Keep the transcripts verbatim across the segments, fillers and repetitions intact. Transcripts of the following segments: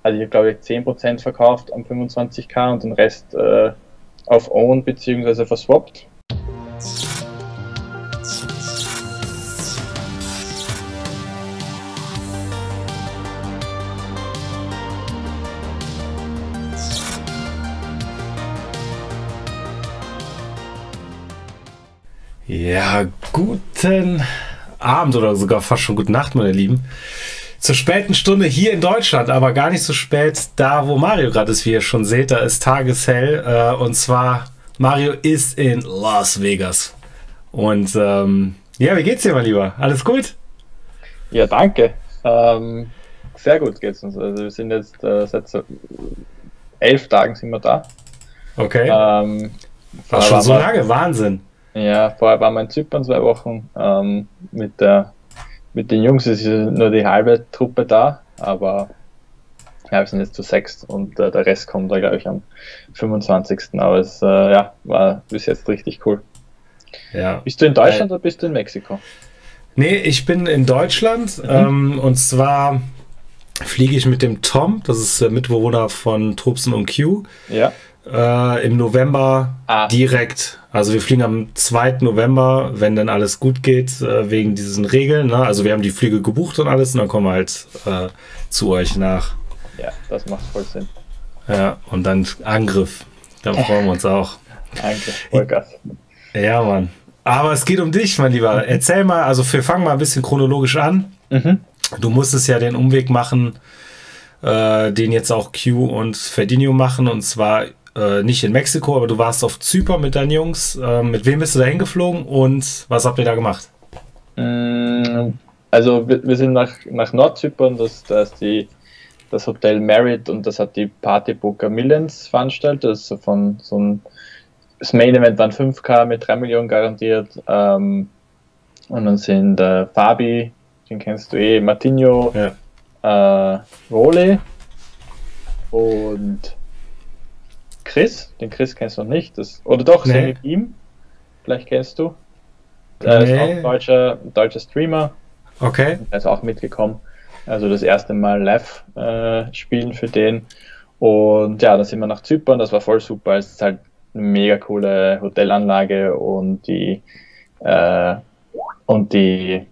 Also ich habe glaube ich zehn Prozent verkauft am fünfundzwanzig K und den Rest äh, auf Own bzw. verswappt. Ja, guten Abend oder sogar fast schon gute Nacht, meine Lieben. Zur späten Stunde hier in Deutschland, aber gar nicht so spät da, wo Mario gerade ist, wie ihr schon seht. Da ist tageshell äh, und zwar Mario ist in Las Vegas. Und ähm, ja, wie geht's dir, mein Lieber? Alles gut? Ja, danke. Ähm, sehr gut geht's uns. Also wir sind jetzt äh, seit so elf Tagen sind wir da. Okay. Ähm, War schon so lange, Wahnsinn. Ja, vorher waren wir in Zypern zwei Wochen. Ähm, mit, der, mit den Jungs ist nur die halbe Truppe da, aber ja, wir sind jetzt zu sechst und äh, der Rest kommt da, glaube ich, am fünfundzwanzigsten Aber es äh, ja, war bis jetzt richtig cool. Ja. Bist du in Deutschland äh, oder bist du in Mexiko? Nee, ich bin in Deutschland mhm. ähm, und zwar fliege ich mit dem Tom, das ist der Mitbewohner von Trubsen und Q. Ja. Äh, im November ah. direkt. Also wir fliegen am zweiten November, wenn dann alles gut geht, äh, wegen diesen Regeln. Ne? Also wir haben die Flüge gebucht und alles und dann kommen wir halt äh, zu euch nach. Ja, das macht voll Sinn. Ja, und dann Angriff. Da freuen wir uns auch. Angriff, Vollgas. Ja, Mann. Aber es geht um dich, mein Lieber. Mhm. Erzähl mal, also wir fangen mal ein bisschen chronologisch an. Mhm. Du musstest ja den Umweg machen, äh, den jetzt auch Q und Ferdinio machen, und zwar Äh, nicht in Mexiko, aber du warst auf Zypern mit deinen Jungs. Ähm, mit wem bist du da hingeflogen und was habt ihr da gemacht? Also wir, wir sind nach, nach Nordzypern, das, das ist die, das Hotel Merit und das hat die Partybooker Millions veranstaltet. Das ist von so ein, das Main Event waren fünf K mit drei Millionen garantiert. Ähm, und dann sind äh, Fabi, den kennst du eh, Martinho, ja. äh, Role und Chris, den Chris kennst du noch nicht, das, oder doch, nee. Sammy Beam, vielleicht kennst du. Er nee. ist auch ein deutscher, deutscher Streamer. Okay. Er ist auch mitgekommen. Also das erste Mal live äh, spielen für den. Und ja, dann sind wir nach Zypern, das war voll super. Es ist halt eine mega coole Hotelanlage und die äh, und die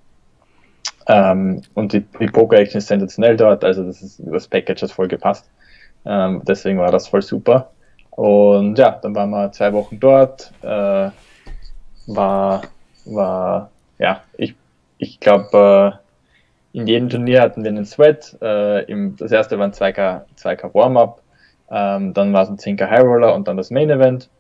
ähm, und die, die Poker-Action ist sensationell dort, also das, ist, das Package hat voll gepasst. Ähm, deswegen war das voll super. Und ja, dann waren wir zwei Wochen dort. Äh, war, war, ja, ich, ich glaube, äh, in jedem Turnier hatten wir einen Sweat. Äh, im, das erste waren zwei K, zwei K Warm-Up, ähm, dann war es ein zehn K High Roller und dann das Main Event.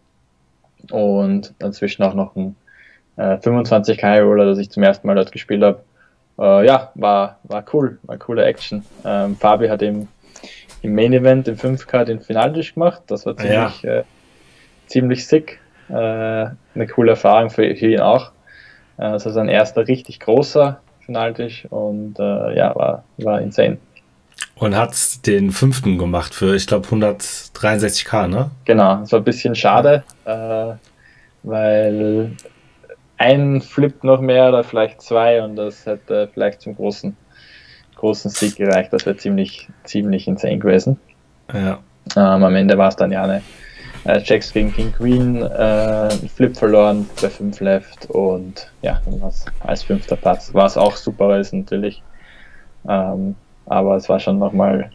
Und dazwischen auch noch ein äh, fünfundzwanzig K High Roller, das ich zum ersten Mal dort gespielt habe. Äh, ja, war, war cool, war coole Action. Ähm, Fabi hat eben im Main Event im fünf K den Finaltisch gemacht. Das war ziemlich, ja. äh, ziemlich sick. Äh, eine coole Erfahrung für, für ihn auch. Äh, das war sein erster richtig großer Finaltisch und äh, ja, war, war insane. Und hat den fünften gemacht für, ich glaube, hundertdreiundsechzig K, ne? Genau, das war ein bisschen schade, äh, weil ein Flip noch mehr oder vielleicht zwei und das hätte vielleicht zum großen großen Sieg gereicht. Das wäre ziemlich, ziemlich insane gewesen. Ja. Ähm, am Ende war es dann ja eine äh, Jacks gegen King Queen, äh, Flip verloren bei fünf Left und ja, dann war es als fünfter Platz. War es auch super ist natürlich. Ähm, aber es war schon nochmal,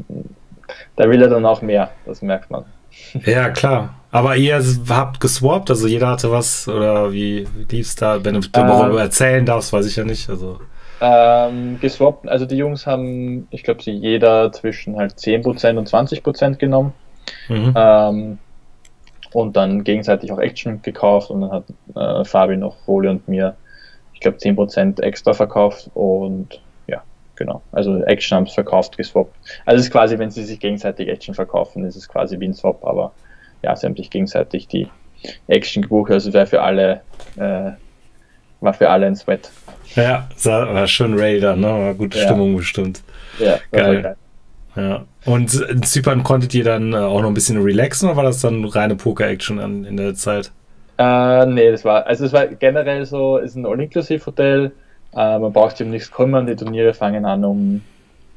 da will er dann auch mehr, das merkt man. Ja, klar. Aber ihr habt geswappt, also jeder hatte was, oder wie lief es da? Wenn du darüber ähm, erzählen darfst, weiß ich ja nicht. Also Ähm, geswappt, also die Jungs haben, ich glaube, sie jeder zwischen halt zehn Prozent und zwanzig Prozent genommen. Mhm. Ähm, und dann gegenseitig auch Action gekauft und dann hat äh, Fabi noch Role und mir, ich glaube, zehn Prozent extra verkauft und ja, genau. Also Action haben es verkauft, geswappt. Also es ist quasi, wenn sie sich gegenseitig Action verkaufen, ist es quasi wie ein Swap, aber ja, sie haben sich gegenseitig die Action gebucht, also wäre für alle, äh, war für alle ein Sweat. Ja, war schon Raider, ne? War gute ja. Stimmung bestimmt. Ja, geil. geil. Ja. Und in Zypern konntet ihr dann auch noch ein bisschen relaxen oder war das dann reine Poker-Action in der Zeit? Äh, nee, das war, also es war generell so, es ist ein All-Inclusive-Hotel, äh, man braucht sich um nichts kümmern, die Turniere fangen an um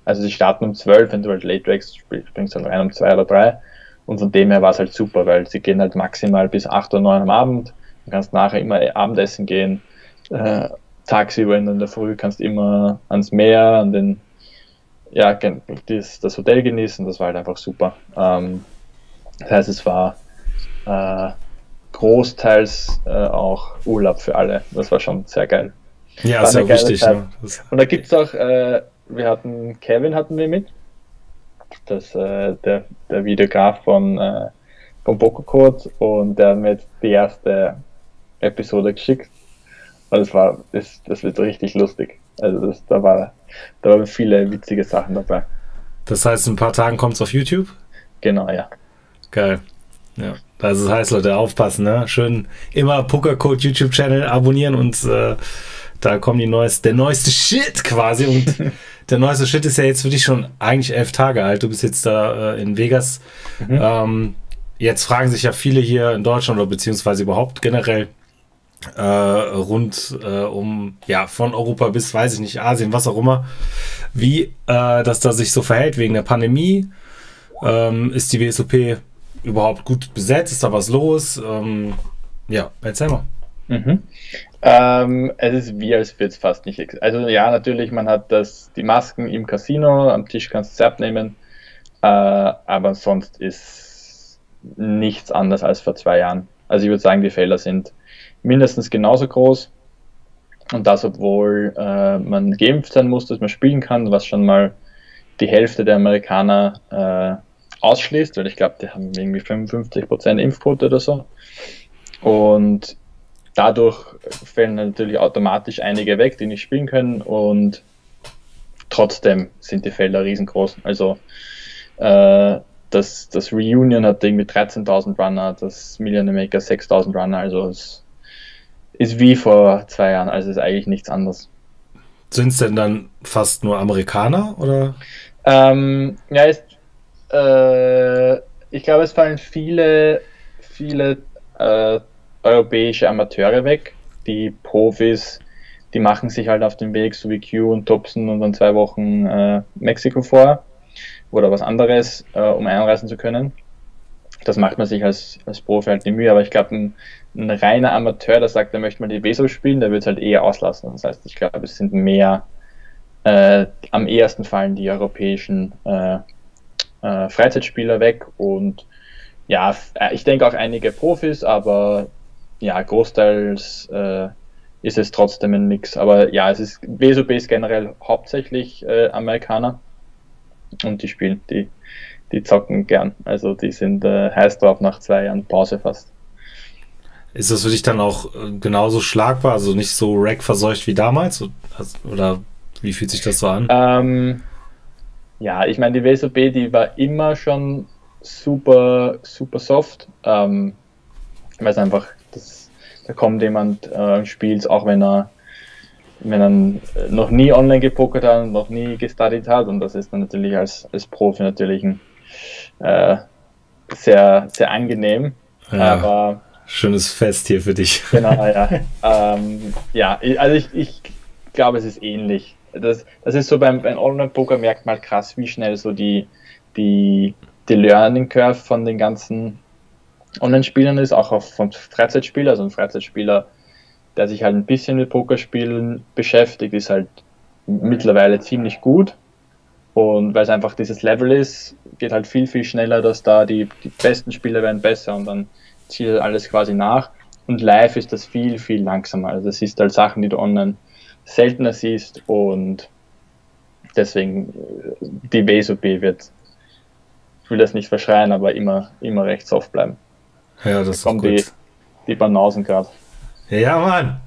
Also sie starten um zwölf, wenn du halt late wächst, springst du dann rein um zwei oder drei. Und von dem her war es halt super, weil sie gehen halt maximal bis acht oder neun am Abend. Du kannst nachher immer Abendessen gehen. Äh, tagsüber in der Früh kannst immer ans Meer, an den, ja, das, das Hotel genießen. Das war halt einfach super. Ähm, das heißt, es war äh, großteils äh, auch Urlaub für alle. Das war schon sehr geil. Ja, ist ja wichtig. Ne? Und da gibt es auch, äh, wir hatten, Kevin hatten wir mit, das, äh, der, der Videograf von, äh, von PokerCode, und der hat mir jetzt die erste Episode geschickt. Und das war, das, das wird richtig lustig. Also das, da war, da waren viele witzige Sachen dabei. Das heißt, in ein paar Tagen kommt es auf YouTube? Genau, ja. Geil. Ja, also das heißt, Leute, aufpassen, ne? Schön immer PokerCode YouTube-Channel abonnieren und äh, da kommen die neueste, der neueste Shit quasi. Und der neueste Shit ist ja jetzt für dich schon eigentlich elf Tage alt. Du bist jetzt da äh, in Vegas. Mhm. Ähm, jetzt fragen sich ja viele hier in Deutschland oder beziehungsweise überhaupt generell äh, rund äh, um, ja, von Europa bis, weiß ich nicht, Asien, was auch immer, wie äh, das da sich so verhält wegen der Pandemie. Ähm, ist die W S O P überhaupt gut besetzt? Ist da was los? Ähm, ja, erzähl mal. Mhm. Ähm, es ist wie, als würde es fast nicht existieren. Also ja, natürlich, man hat das, die Masken im Casino, am Tisch kannst du es abnehmen, äh, aber sonst ist nichts anders als vor zwei Jahren. Also ich würde sagen, die Felder sind mindestens genauso groß, und das, obwohl äh, man geimpft sein muss, dass man spielen kann, was schon mal die Hälfte der Amerikaner äh, ausschließt, weil ich glaube, die haben irgendwie fünfundfünfzig Prozent Impfquote oder so. Und dadurch fällen natürlich automatisch einige weg, die nicht spielen können, und trotzdem sind die Felder riesengroß. Also äh, das, das Reunion hat irgendwie dreizehntausend Runner, das Millionaire Maker sechstausend Runner, also es ist wie vor zwei Jahren, also es ist eigentlich nichts anderes. Sind es denn dann fast nur Amerikaner, oder? Ähm, ja, ist, äh, ich glaube, es fallen viele, viele äh, europäische Amateure weg. Die Profis, die machen sich halt auf den Weg, so wie Q und Thompson, und dann zwei Wochen äh, Mexiko vor oder was anderes, äh, um einreisen zu können. Das macht man sich als, als Profi halt die Mühe, aber ich glaube, ein, ein reiner Amateur, der sagt, er möchte mal die W S O spielen, der wird es halt eher auslassen. Das heißt, ich glaube, es sind mehr, äh, am ehesten fallen die europäischen äh, äh, Freizeitspieler weg, und ja, ich denke auch einige Profis, aber ja, großteils äh, ist es trotzdem ein Mix. Aber ja, es ist, W S O P ist generell hauptsächlich äh, Amerikaner, und die spielen, die, die zocken gern. Also die sind äh, heiß drauf nach zwei Jahren Pause fast. Ist das für dich dann auch äh, genauso schlagbar, also nicht so rack-verseucht wie damals? Oder wie fühlt sich das so an? Ähm, ja, ich meine, die W S O P, die war immer schon super, super soft. Ähm, weil es einfach, das, da kommt jemand äh, und spielt, auch wenn er wenn er noch nie online gepokert hat und noch nie gestudied hat, und das ist dann natürlich als, als Profi natürlich ein, äh, sehr, sehr angenehm. Ja, aber schönes Fest hier für dich. Genau, ja. ähm, ja, also ich, ich glaube, es ist ähnlich. Das, das ist so beim, beim Online-Poker, merkt man halt krass, wie schnell so die, die, die Learning Curve von den ganzen Online-Spielern ist, auch auf, von Freizeitspielern. Also ein Freizeitspieler, der sich halt ein bisschen mit Pokerspielen beschäftigt, ist halt mittlerweile ziemlich gut. Und weil es einfach dieses Level ist, geht halt viel, viel schneller, dass da die, die besten Spieler werden besser, und dann zieht halt alles quasi nach. Und live ist das viel, viel langsamer. Also das ist halt Sachen, die du online seltener siehst, und deswegen die W S O P wird, ich will das nicht verschreien, aber immer, immer recht soft bleiben. Ja, das ist gut. Die, die Banausen gerade. Ja, Mann.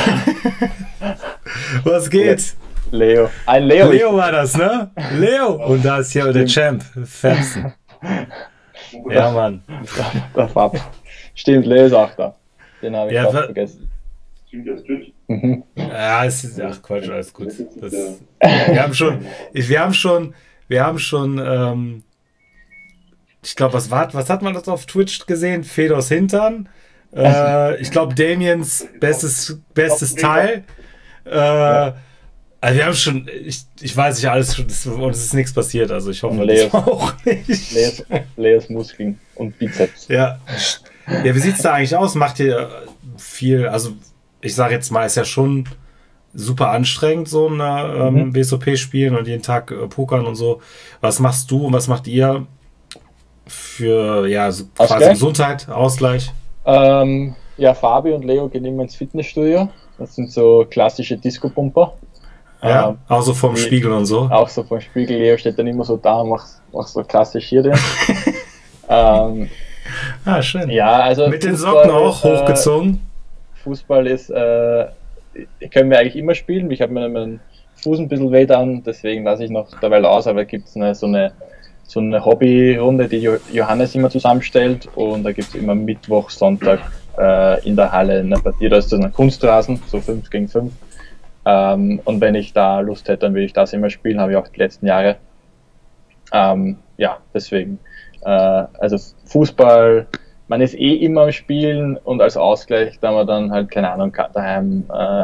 Was geht? Leo. Ein Leo. Leo war das, ne? Leo. Und da ist hier der Champ. Fepsen. Ja, Mann. Der Fab. Stimmt, Leo ist auch da. Den habe ich ja, auch vergessen. Stimmt, das stimmt. Mhm. Ja, es ist, ach Quatsch, alles gut. Das, wir haben schon, wir haben schon, wir haben schon, ähm, ich glaube, was war, was hat man das auf Twitch gesehen? Fedors Hintern. Äh, ich glaube, Damiens bestes, bestes Teil. Äh, Also wir haben schon, ich, ich weiß nicht alles schon, das, und es ist nichts passiert, also ich hoffe Und Leos, auch nicht. Leos, Leos Muskeln und Bizeps. Ja. Ja, wie sieht es da eigentlich aus? Macht ihr viel, also ich sage jetzt mal, ist ja schon super anstrengend, so ein ähm, Mhm. W S O P spielen und jeden Tag äh, pokern und so. Was machst du und was macht ihr für, ja, so quasi Ausgleich? Gesundheit, Ausgleich? Ähm, ja, Fabi und Leo gehen immer ins Fitnessstudio. Das sind so klassische Disco-Pumper. Ja, Ähm, auch so vom die- Spiegel und so. Auch so vom Spiegel. Leo steht dann immer so da und macht, macht so klassisch hier den. ähm, Ah, schön. ja, also Mit den Fußball, Socken auch äh, hochgezogen. Fußball ist, äh, können wir eigentlich immer spielen. Ich habe mir meinen Fuß ein bisschen weh dann, deswegen lasse ich noch dabei aus, aber gibt es eine, so eine, so eine Hobbyrunde, die Jo- Johannes immer zusammenstellt, und da gibt es immer Mittwoch, Sonntag äh, in der Halle eine Partie. Da ist das ein Kunstrasen, so fünf gegen fünf. Ähm, und wenn ich da Lust hätte, dann würde ich das immer spielen, habe ich auch die letzten Jahre. Ähm, ja, deswegen. Äh, also Fußball, man ist eh immer am Spielen, und als Ausgleich, da man dann halt, keine Ahnung, daheim äh,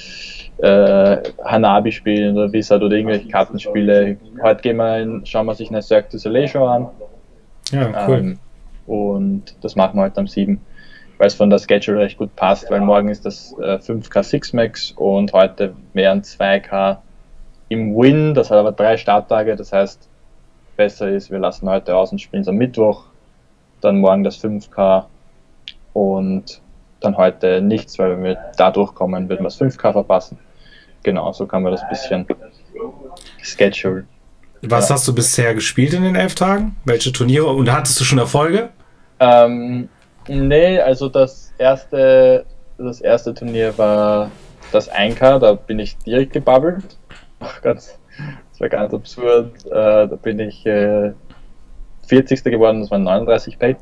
äh, Hanabi spielen oder Wizard oder irgendwelche Kartenspiele. Heute gehen wir in, schauen wir sich eine Cirque du Soleil Show an. Ja, cool. Ähm, und das machen wir heute am sieben, weil es von der Schedule recht gut passt, weil morgen ist das äh, fünf K Six Max und heute wären zwei K im Win. Das hat aber drei Starttage, das heißt, besser ist, wir lassen heute aus und spielen es am Mittwoch, dann morgen das fünf K und dann heute nichts, weil wenn wir da durchkommen, würden wir das fünf K verpassen. Genau, so kann man das ein bisschen schedule. Was ja. hast du bisher gespielt in den elf Tagen? Welche Turniere? Und hattest du schon Erfolge? Ähm, nee, also das erste, das erste Turnier war das ein K, da bin ich direkt gebubbelt. Ach, ganz, das war ganz absurd. Äh, da bin ich äh, vierzigster geworden, das waren neununddreißig Pay.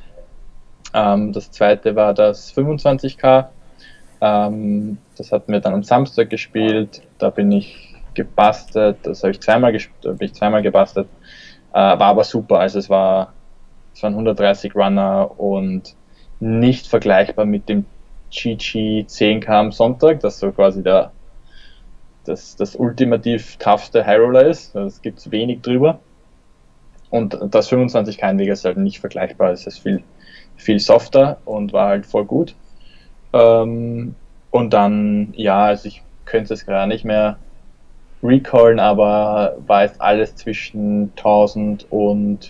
Ähm, das zweite war das fünfundzwanzig K. Ähm, das hatten wir dann am Samstag gespielt. Da bin ich gebastelt, das habe ich zweimal gespielt, da bin ich zweimal gebastelt. Äh, war aber super, also es war es waren hundertdreißig Runner und nicht vergleichbar mit dem G G zehn K am Sonntag, das so quasi der, das, das ultimativ toughste High Roller ist. Es gibt wenig drüber. Und das fünfundzwanzig K ist halt nicht vergleichbar, es ist viel, viel softer und war halt voll gut. Ähm, und dann, ja, also ich könnte es gerade nicht mehr recallen, aber war jetzt alles zwischen tausend und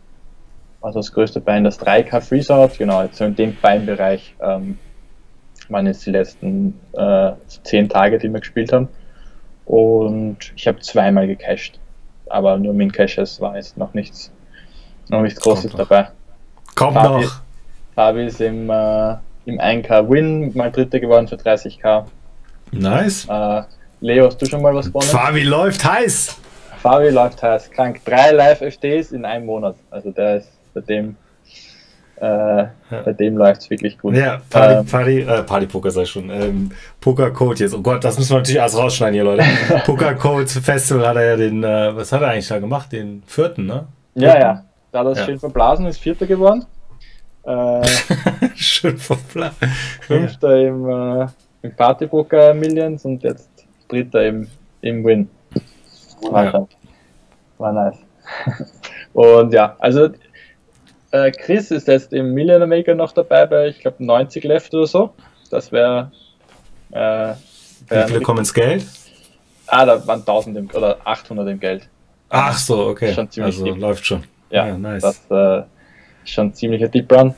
also das größte Bein, das drei K Freezeout, genau, jetzt so in dem Beinbereich ähm, waren jetzt die letzten äh, zehn Tage, die wir gespielt haben. Und ich habe zweimal gecached, aber nur Min Caches war jetzt noch nichts, noch nichts Großes Kommt noch. dabei. Kommt Fabi, noch. Fabi ist im, äh, im ein K Win mal Dritter geworden für dreißig K. Nice. Äh, Leo, hast du schon mal was gewonnen? Fabi läuft heiß. Fabi läuft heiß, krank. Drei Live-F Ds in einem Monat. Also der ist bei dem, äh, ja. bei dem läuft es wirklich gut. Ja, Party, Ähm, Party, äh, Party-Poker sei schon. Ähm, Poker-Code jetzt. Oh Gott, das müssen wir natürlich alles rausschneiden hier, Leute. Poker-Code-Festival hat er ja den, äh, was hat er eigentlich da gemacht? Den vierten, ne? ja, ja. Da hat er es Ja. schön verblasen, ist Vierter geworden. Äh, Schön verplant. Fünfter im, äh, im Party-Poker Millions und jetzt Dritter im, im Win. War, Ja. schon- war nice. Und ja, also äh, Chris ist jetzt im Millionaire Maker noch dabei bei, ich glaube, neunzig left oder so. Das wäre. Äh, wär Wie viele kommen ins Geld? Ah, da waren tausend im, oder achthundert im Geld. Ach so, okay. Schon ziemlich Also deep. läuft schon. Ja, Ja, nice. das äh, ist schon ein ziemlicher Deep Run.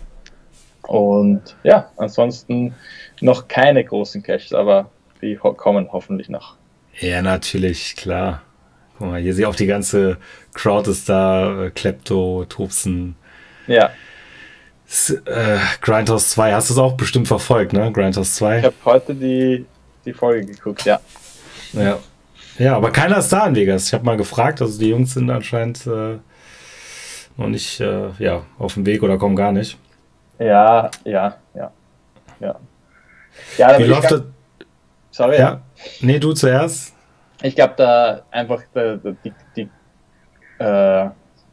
Und ja, ansonsten noch keine großen Caches, aber die ho kommen hoffentlich noch. Ja, natürlich, klar. Guck mal, hier sehe ich auch die ganze Crowd ist da. Äh, Klepto, Tobsen, Ja, S äh, Grindhouse zwei. Hast du es auch bestimmt verfolgt, ne? Grindhouse zwei. ich habe heute die, die Folge geguckt, ja. Ja. Ja, aber keiner ist da in Vegas. Ich habe mal gefragt, also die Jungs sind anscheinend äh, noch nicht äh, ja, auf dem Weg oder kommen gar nicht. Ja, ja, ja. Ja, ja da Wie bin ich läuft das? ganz- Sorry, ja. Ja. Nee, du zuerst. Ich glaube, da einfach der, der, die, die äh,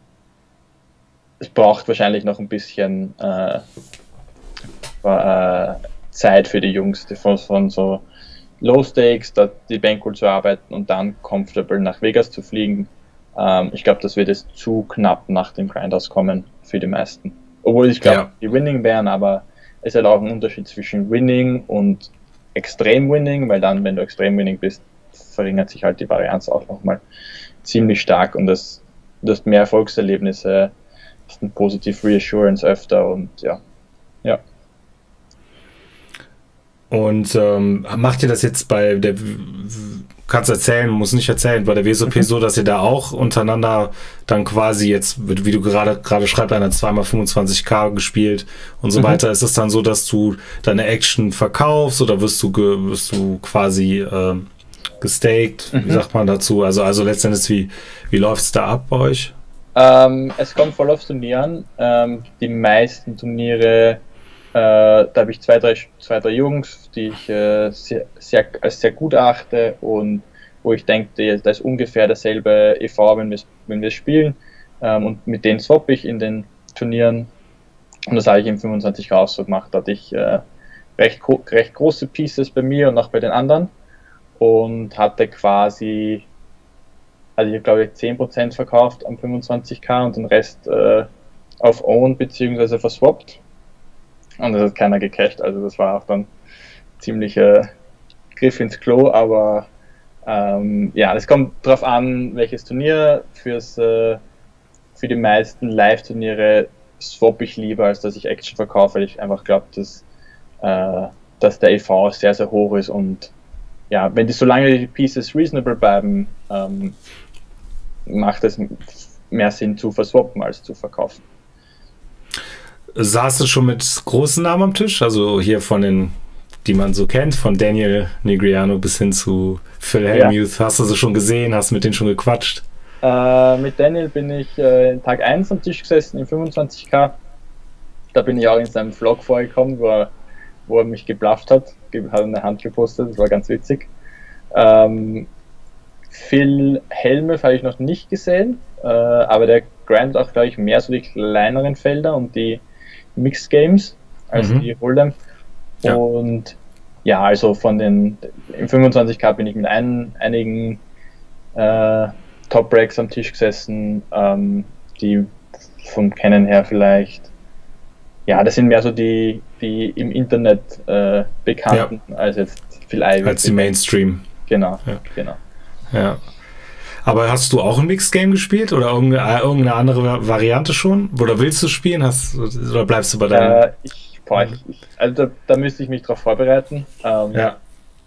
es braucht wahrscheinlich noch ein bisschen äh, äh, Zeit für die Jungs, die von, von so Low Stakes, da die Bankroll zu arbeiten und dann comfortable nach Vegas zu fliegen. Ähm, ich glaube, das wird jetzt zu knapp nach dem Grindhouse kommen für die meisten. Obwohl ich glaube, ja. die Winning wären, aber es ist halt auch ein Unterschied zwischen Winning und Extrem Winning, weil dann, wenn du Extrem Winning bist, verringert sich halt die Varianz auch nochmal ziemlich stark und das, du hast mehr Erfolgserlebnisse, hast ein positive Reassurance öfter und ja. ja. Und ähm, macht ihr das jetzt bei der, kannst erzählen, muss nicht erzählen, bei der W S O P mhm. so, dass ihr da auch untereinander dann quasi jetzt, wie du gerade gerade schreibst, einer zweimal fünfundzwanzig K gespielt und so mhm. weiter, ist es dann so, dass du deine Action verkaufst oder wirst du, ge, wirst du quasi äh, gestaked, mhm. wie sagt man dazu? Also, also letztendlich, wie, wie läuft es da ab bei euch? Ähm, es kommt voll aufs Turnier an. Ähm, die meisten Turniere Äh, da habe ich zwei drei, zwei, drei Jungs, die ich äh, sehr, sehr, als sehr gut achte und wo ich denke, da ist ungefähr derselbe E V, wenn wir wenn wir spielen. Ähm, und mit denen swappe ich in den Turnieren. Und das habe ich im fünfundzwanzig K auch so gemacht. Da hatte ich äh, recht, recht große Pieces bei mir und auch bei den anderen. Und hatte quasi, also ich habe glaube ich zehn Prozent verkauft am fünfundzwanzig K und den Rest äh, auf Own bzw. verswappt. Und das hat keiner gecached, also das war auch dann ziemlicher äh, Griff ins Klo, aber ähm, ja, es kommt drauf an, welches Turnier. Fürs, äh, für die meisten Live-Turniere swappe ich lieber, als dass ich Action verkaufe, weil ich einfach glaube, dass, äh, dass der E V sehr, sehr hoch ist und ja, wenn die solange die Pieces reasonable bleiben, ähm, macht es mehr Sinn zu verswappen als zu verkaufen. Saßt du schon mit großen Namen am Tisch? Also hier von den, die man so kennt, von Daniel Negreanu bis hin zu Phil Hellmuth. Ja. Hast du sie schon gesehen? Hast du mit denen schon gequatscht? Äh, mit Daniel bin ich äh, in Tag eins am Tisch gesessen, im fünfundzwanzig K. Da bin ich auch in seinem Vlog vorgekommen, wo er, wo er mich geblufft hat. Hat eine Hand gepostet, das war ganz witzig. Ähm, Phil Hellmuth habe ich noch nicht gesehen, äh, aber der grindet auch, glaube ich, mehr so die kleineren Felder und die Mixed Games als mhm. die Hold'em. Ja. Und ja, also von den im fünfundzwanzig K bin ich mit ein, einigen äh, Top-Breaks am Tisch gesessen, ähm, die vom Kennen her vielleicht, ja, das sind mehr so die, die im Internet äh, bekannten, ja. als jetzt Phil Ivey. Als die Mainstream. Genau, ja. genau. Ja. Aber hast du auch ein Mixed Game gespielt oder irgendeine, irgendeine andere Variante schon? Oder willst du spielen? Hast, oder bleibst du bei deinem? Äh, ich, boah, ich, ich, also da, da müsste ich mich drauf vorbereiten. Ähm, ja.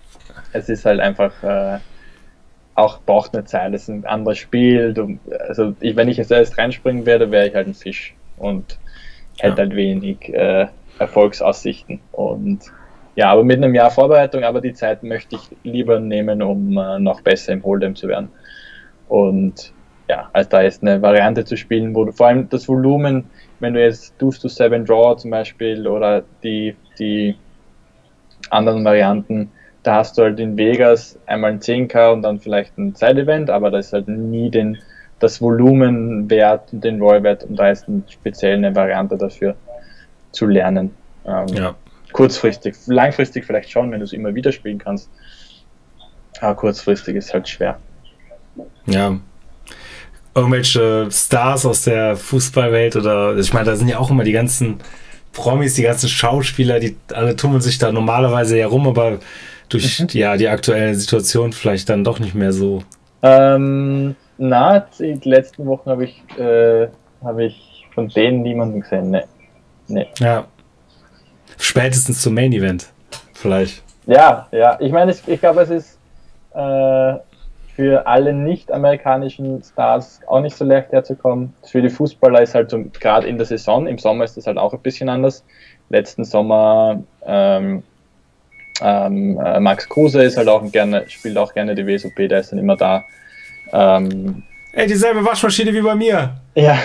Es ist halt einfach äh, auch braucht eine Zeit. Es ist ein anderes Spiel. Du, also ich, wenn ich jetzt erst reinspringen werde, wäre ich halt ein Fisch und hätte ja. halt wenig äh, Erfolgsaussichten. Und ja, aber mit einem Jahr Vorbereitung, aber die Zeit möchte ich lieber nehmen, um äh, noch besser im Hold'em zu werden. Und ja, als da jetzt eine Variante zu spielen, wo du vor allem das Volumen, wenn du jetzt Deuce to Seven Draw zum Beispiel oder die, die anderen Varianten, da hast du halt in Vegas einmal ein zehn K und dann vielleicht ein Side-Event, aber da ist halt nie den, das Volumenwert und den Rollwert und da ist eine speziell eine Variante dafür zu lernen. Ähm, ja. Kurzfristig, langfristig vielleicht schon, wenn du es immer wieder spielen kannst, aber kurzfristig ist halt schwer. Ja, irgendwelche Stars aus der Fußballwelt oder, ich meine, da sind ja auch immer die ganzen Promis, die ganzen Schauspieler, die alle tummeln sich da normalerweise herum, aber durch mhm. ja, die aktuelle Situation vielleicht dann doch nicht mehr so. Ähm, na, die letzten Wochen habe ich, äh, habe ich von denen niemanden gesehen, ne. Nee. Ja, spätestens zum Main Event, vielleicht. Ja, ja, ich meine, ich glaube, es ist äh, für alle nicht-amerikanischen Stars auch nicht so leicht herzukommen. Für die Fußballer ist halt so, gerade in der Saison, im Sommer ist das halt auch ein bisschen anders. Letzten Sommer ähm, ähm, äh, Max Kruse ist halt auch gerne, spielt auch gerne die W S O P, der ist dann immer da. Ähm, Ey, dieselbe Waschmaschine wie bei mir. Ja.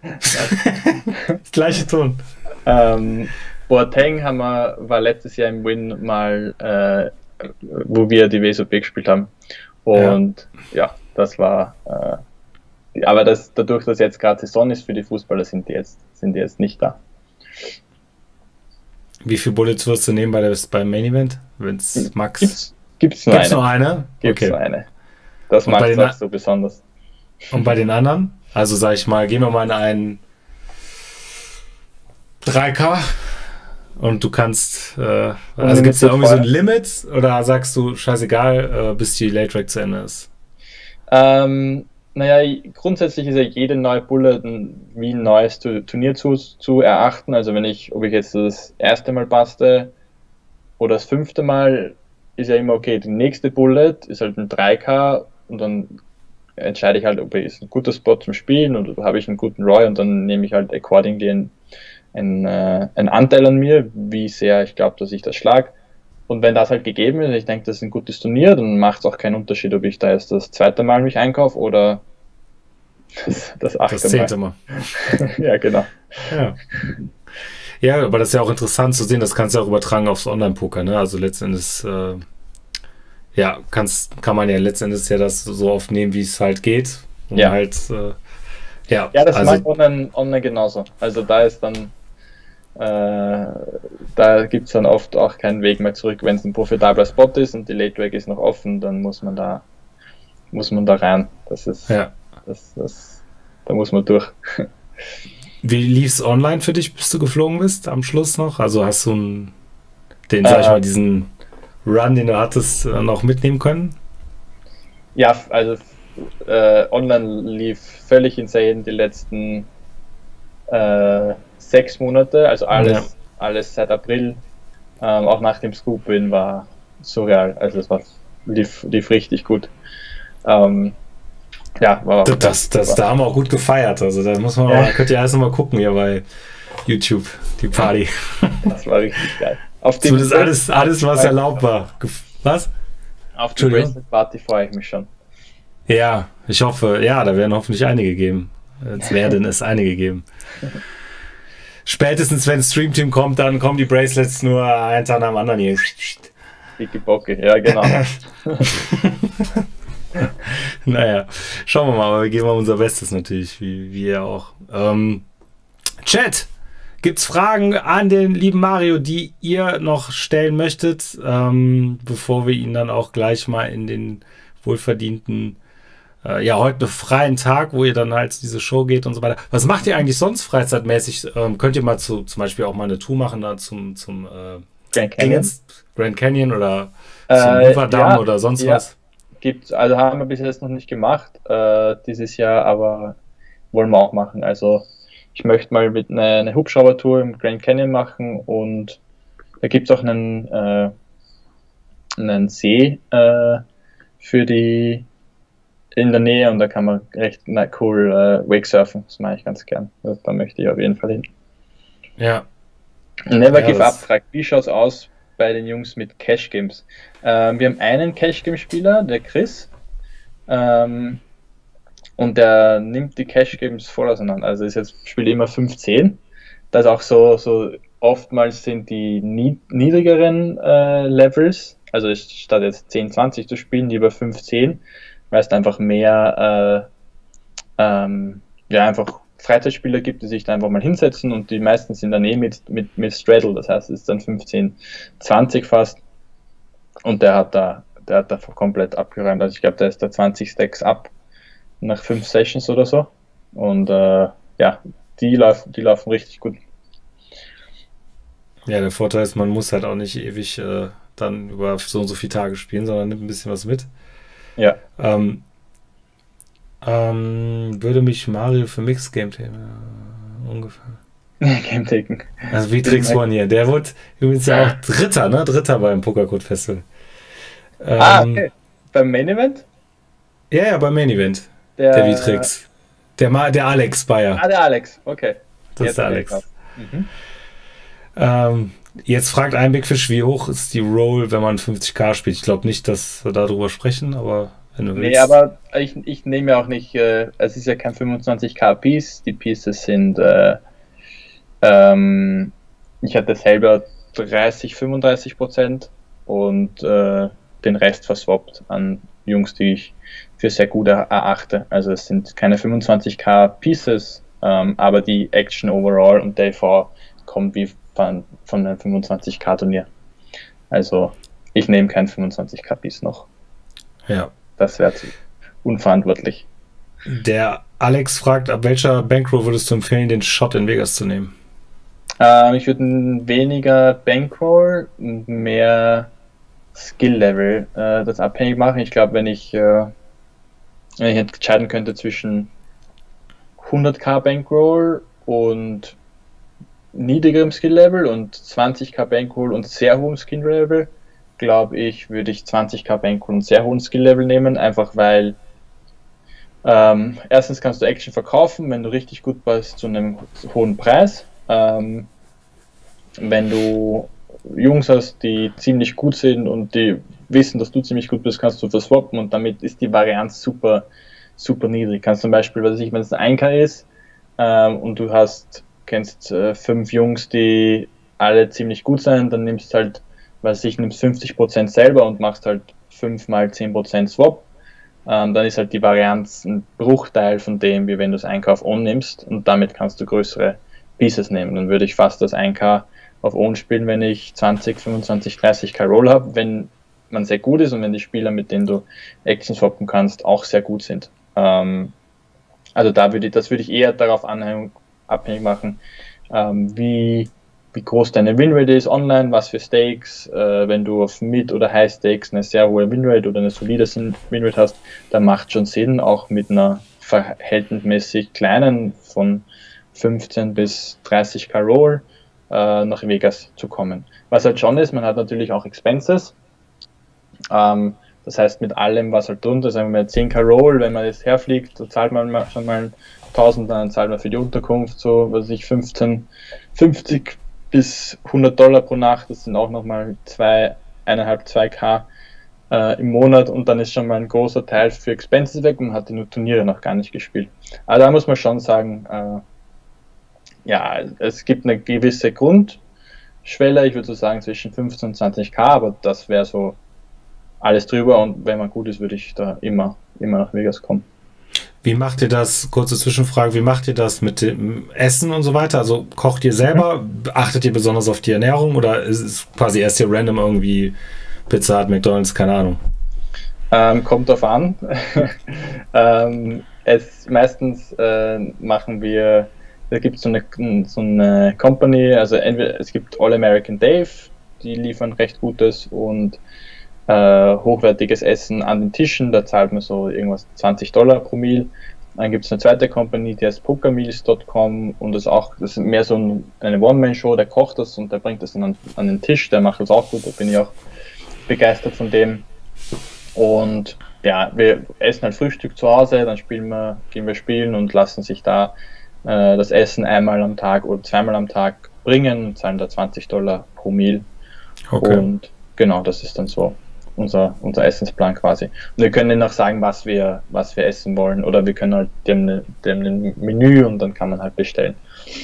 Das gleiche Ton. Ähm, Boateng haben wir, war letztes Jahr im Win mal, äh, wo wir die W S O P gespielt haben. Und ja, ja das war, äh, aber das, dadurch, dass jetzt gerade Saison ist für die Fußballer, sind die jetzt, sind die jetzt nicht da. Wie viele Bullets wirst du nehmen bei der, beim Main Event, wenn es Max? Gibt's, Gibt's nur Gibt's eine. nur eine? Gibt's Okay. nur eine. Das Und bei macht es den auch a- so besonders. Und bei den anderen? Also sag ich mal, gehen wir mal in einen drei K und du kannst, äh, also gibt es da irgendwie so ein Limit oder sagst du, scheißegal, äh, bis die Late Track zu Ende ist? Ähm, naja, grundsätzlich ist ja jede neue Bullet ein, wie ein neues Tu- Turnier zu, zu erachten. Also wenn ich, ob ich jetzt das erste Mal baste oder das fünfte Mal, ist ja immer okay. Die nächste Bullet ist halt ein drei K und dann entscheide ich halt, ob es ein guter Spot zum Spielen oder habe ich einen guten Roy und dann nehme ich halt accordingly einen, einen, äh, einen Anteil an mir, wie sehr ich glaube, dass ich das schlag. Und wenn das halt gegeben ist, ich denke, das ist ein gutes Turnier, dann macht es auch keinen Unterschied, ob ich da jetzt das zweite Mal mich einkaufe oder das, das achte Das zehnte Mal. Ja, genau. Ja. Ja, aber das ist ja auch interessant zu sehen, das kannst du auch übertragen aufs Online-Poker, ne? Also letztendlich, äh, ja, kannst, kann man ja letztendlich ja das so oft nehmen, wie es halt geht. Und Ja. halt, äh, ja, Ja, das also, macht online, online genauso. Also da ist dann, äh, da gibt es dann oft auch keinen Weg mehr zurück. Wenn es ein profitabler Spot ist und die Late Track ist noch offen, dann muss man da, muss man da rein. Das ist, ja. das, das, da muss man durch. Wie lief's online für dich, bis du geflogen bist, am Schluss noch? Also hast du einen, den, sag ich Äh, mal, diesen Run, den du hattest, äh, noch mitnehmen können? Ja, also äh, online lief völlig insane die letzten äh, sechs Monate, also alles, Ja. alles seit April, ähm, auch nach dem Scoop-Win war surreal, also es war, lief, lief richtig gut. Ähm, ja, war Das, das, das, da haben wir auch gut gefeiert. Also da muss man Ja. mal, könnt ihr alles nochmal gucken hier bei YouTube, die Party. das war richtig geil. Auf die Zumindest alles, alles, was erlaubt war. Gef- Was? Auf die Entschuldigung? Bracelet Party freue ich mich schon. Ja, ich hoffe, ja, da werden hoffentlich einige geben. Es werden es einige geben. Spätestens, wenn das Stream Team kommt, dann kommen die Bracelets nur ein Tag nach dem anderen hier. Dicke Bocke, ja genau. Naja, schauen wir mal, aber wir geben mal unser Bestes natürlich, wie, wie ihr auch. Ähm, Chat, gibt's Fragen an den lieben Mario, die ihr noch stellen möchtet, ähm, bevor wir ihn dann auch gleich mal in den wohlverdienten, äh, ja, heute freien Tag, wo ihr dann halt diese Show geht und so weiter. Was macht ihr eigentlich sonst freizeitmäßig? Ähm, könnt ihr mal zu, zum Beispiel auch mal eine Tour machen da zum, zum äh, Grand Canyon. Dingens, Grand Canyon oder zum Äh, Riverdam ja, oder sonst ja. was? Gibt, also haben wir bis jetzt noch nicht gemacht, äh, dieses Jahr, aber wollen wir auch machen. Also ich möchte mal mit eine, eine Hubschraubertour im Grand Canyon machen und da gibt es auch einen, äh, einen See äh, für die in der Nähe und da kann man recht na, cool äh, Wakesurfen. Das mache ich ganz gern. Also, da möchte ich auf jeden Fall hin. Ja. Never Ja, Give das- Up fragt, wie schaut's aus bei den Jungs mit Cash Games? Ähm, wir haben einen Cash Game Spieler, der Chris, ähm, und der nimmt die Cash Games voll auseinander. Also ist jetzt spielt immer fünfzehn. Das auch so, so oftmals sind die nie, niedrigeren äh, Levels, also ist- statt jetzt zehn, zwanzig zu spielen, lieber fünfzehn, weil es da einfach mehr äh, ähm, ja, einfach Freizeitspieler gibt, die sich da einfach mal hinsetzen und die meisten sind dann eh mit, mit, mit Straddle, das heißt, es ist dann fünfzehn, zwanzig fast und der hat da, der hat da komplett abgeräumt, also ich glaube, der ist da zwanzig Stacks ab nach fünf Sessions oder so und äh, ja, die laufen, die laufen richtig gut. Ja, der Vorteil ist, man muss halt auch nicht ewig äh, dann über so und so viele Tage spielen, sondern nimmt ein bisschen was mit. Ja, Ähm, ähm, würde mich Mario für Mixed Game Themen äh, ungefähr. Game Taken. Also wie Tricks One hier. Der wurde übrigens ja auch Dritter, ne? Dritter beim Pokercode Festival. Ähm, Ah, okay. Beim Main Event? Ja, ja, beim Main Event. Der, Der Vitrix. Der, Ma der Alex Bayer. Ah, der Alex, okay. Das ist der hab ich Alex. drauf. Mhm. Ähm, jetzt fragt ein Big Fish, wie hoch ist die Roll, wenn man fünfzig K spielt? Ich glaube nicht, dass wir darüber sprechen, aber wenn du Nee, willst. aber ich, ich nehme ja auch nicht, äh, es ist ja kein fünfundzwanzig K Piece, die Pieces sind, äh, ähm, ich hatte selber dreißig, fünfunddreißig Prozent und äh, den Rest verswappt an Jungs, die ich für sehr gut er- erachte. Also es sind keine fünfundzwanzig K Pieces, ähm, aber die Action overall und der E V kommt wie von, von einem fünfundzwanzig K Turnier. Also ich nehme kein fünfundzwanzig K bis noch. Ja. Das wäre unverantwortlich. Der Alex fragt, ab welcher Bankroll würdest du empfehlen, den Shot in Vegas zu nehmen? Ähm, ich würde weniger Bankroll, mehr Skill-Level äh, das abhängig machen. Ich glaube, wenn ich, äh, wenn ich entscheiden könnte zwischen hundert K Bankroll und niedrigerem Skill-Level und zwanzig K Bankroll und sehr hohem Skill-Level, glaube ich, würde ich zwanzig K Bankroll und sehr hohen Skill-Level nehmen, einfach weil ähm, erstens kannst du Action verkaufen, wenn du richtig gut bist, zu einem hohen Preis. Ähm, wenn du Jungs hast, die ziemlich gut sind und die wissen, dass du ziemlich gut bist, kannst du verswappen und damit ist die Varianz super, super niedrig. Kannst zum Beispiel, was weiß ich, wenn es ein ein K ist ähm, und du hast, kennst äh, fünf Jungs, die alle ziemlich gut sind, dann nimmst halt, was weiß ich, nimmst fünfzig Prozent selber und machst halt fünf mal zehn Prozent Swap. Ähm, dann ist halt die Varianz ein Bruchteil von dem, wie wenn du das Einkauf on nimmst und damit kannst du größere Pieces nehmen. Dann würde ich fast das ein K auf On spielen, wenn ich zwanzig, fünfundzwanzig, dreißig K Roll habe, wenn man sehr gut ist und wenn die Spieler, mit denen du Action swappen kannst, auch sehr gut sind. Ähm, also da würde ich, das würde ich eher darauf anhängen, abhängig machen, ähm, wie, wie groß deine Winrate ist online, was für Stakes, äh, wenn du auf Mid- oder High Stakes eine sehr hohe Winrate oder eine solide Winrate hast, dann macht schon Sinn, auch mit einer verhältnismäßig kleinen von fünfzehn bis dreißig K Roll äh, nach Vegas zu kommen. Was halt schon ist, man hat natürlich auch Expenses, ähm, das heißt mit allem, was halt drunter ist, sagen wir mal zehn K Roll, wenn man jetzt herfliegt, da zahlt man schon mal tausend, dann zahlt man für die Unterkunft so, was weiß ich, fünfzehn, fünfzig bis hundert Dollar pro Nacht, das sind auch nochmal zwei, eineinhalb, zwei K äh, im Monat und dann ist schon mal ein großer Teil für Expenses weg und man hat die Turniere noch gar nicht gespielt. Aber da muss man schon sagen, äh, ja, es gibt eine gewisse Grundschwelle, ich würde so sagen zwischen fünfzehn und zwanzig K, aber das wäre so alles drüber und wenn man gut ist, würde ich da immer, immer nach Vegas kommen. Wie macht ihr das, kurze Zwischenfrage, wie macht ihr das mit dem Essen und so weiter? Also kocht ihr selber, mhm. achtet ihr besonders auf die Ernährung oder ist es quasi erst hier random irgendwie Pizza Hut, McDonald's, keine Ahnung? Ähm, kommt drauf an. ähm, es, meistens äh, machen wir, da gibt es so eine, so eine Company, also entweder es gibt All American Dave, die liefern recht gutes und äh, hochwertiges Essen an den Tischen, da zahlt man so irgendwas zwanzig Dollar pro Meal. Dann gibt es eine zweite Company, die heißt pokermeals Punkt com und das ist auch, das ist mehr so ein, eine One-Man-Show, der kocht das und der bringt das dann an, an den Tisch, der macht das auch gut, da bin ich auch begeistert von dem. Und ja, wir essen halt Frühstück zu Hause, dann spielen wir, gehen wir spielen und lassen sich da äh, das Essen einmal am Tag oder zweimal am Tag bringen und zahlen da zwanzig Dollar pro Meal. Okay. Und genau, das ist dann so unser, unser Essensplan quasi. Und wir können ihnen auch sagen, was wir, was wir essen wollen oder wir können halt dem, dem ein Menü und dann kann man halt bestellen.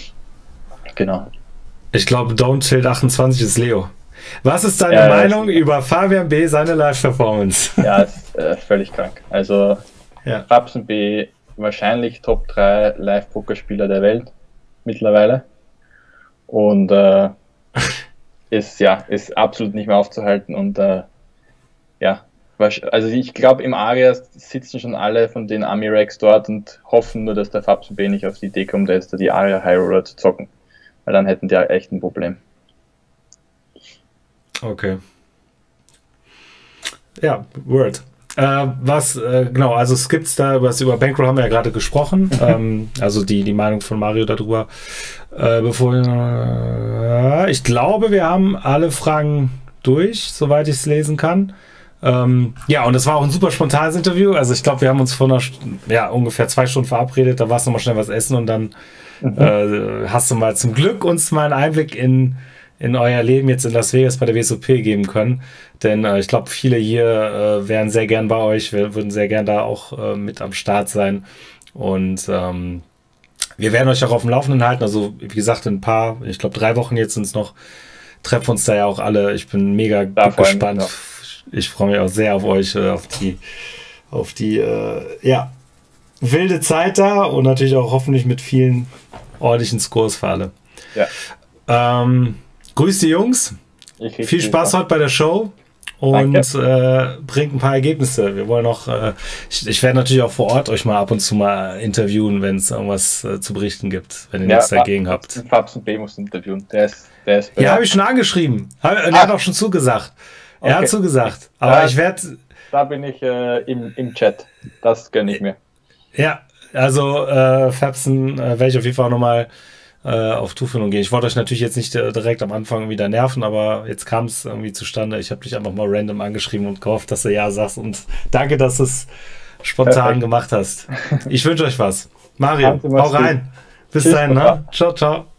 Genau. Ich glaube, Don't Tilt achtundzwanzig ist Leo. Was ist deine ja, Meinung über Fabian B., seine Live-Performance? Ja, ist äh, völlig krank. Also ja. Fabsen B. wahrscheinlich Top drei Live-Pokerspieler der Welt mittlerweile. Und äh, ist ja ist absolut nicht mehr aufzuhalten. Und äh, ja, also ich glaube, im Aria sitzen schon alle von den Ami-Racks dort und hoffen nur, dass der Fabsen B. nicht auf die Idee kommt, jetzt die Aria High Roller zu zocken. Weil dann hätten die ja echt ein Problem. Okay. Ja, Word. Äh, was, äh, genau, also es gibt's da, was über Bankroll haben wir ja gerade gesprochen, ähm, also die, die Meinung von Mario darüber. Äh, bevor, äh, ich glaube, wir haben alle Fragen durch, soweit ich es lesen kann. Ähm, ja, und das war auch ein super spontanes Interview. Also ich glaube, wir haben uns vor einer, ja, ungefähr zwei Stunden verabredet, da warst du noch mal schnell was essen und dann mhm. äh, hast du mal zum Glück uns mal einen Einblick in in euer Leben jetzt in Las Vegas bei der W S O P geben können. Denn äh, ich glaube, viele hier äh, wären sehr gern bei euch, wir würden sehr gern da auch äh, mit am Start sein. Und ähm, wir werden euch auch auf dem Laufenden halten. Also wie gesagt, in ein paar, ich glaube drei Wochen jetzt sind es noch, treffen uns da ja auch alle. Ich bin mega da gespannt. Mich, ja. Ich freue mich auch sehr auf euch, äh, auf die, auf die äh, ja, wilde Zeit da und natürlich auch hoffentlich mit vielen ordentlichen Scores für alle. Ja. Ähm, Grüß die Jungs. Viel Spaß heute bei der Show und äh, bringt ein paar Ergebnisse. Wir wollen auch, äh, ich, ich werde natürlich auch vor Ort euch mal ab und zu mal interviewen, wenn es irgendwas äh, zu berichten gibt, wenn ihr ja, nichts dagegen habt. Fabsen B muss interviewen. Der ist, der ist ja, habe ich schon angeschrieben. Hab, er ah. hat auch schon zugesagt. Er okay. hat zugesagt. Aber ja, ich werde. Da bin ich äh, im, im Chat. Das gönne ich mir. Ja, also äh, Fabsen äh, werde ich auf jeden Fall auch nochmal äh, auf Tuchfühlung gehen. Ich wollte euch natürlich jetzt nicht äh, direkt am Anfang wieder nerven, aber jetzt kam es irgendwie zustande. Ich habe dich einfach mal random angeschrieben und gehofft, dass du ja sagst. Und danke, dass du es spontan Perfekt. gemacht hast. Ich wünsche euch was. Mario, hau rein. Bis Tschüss, dahin, ne? Ciao, ciao.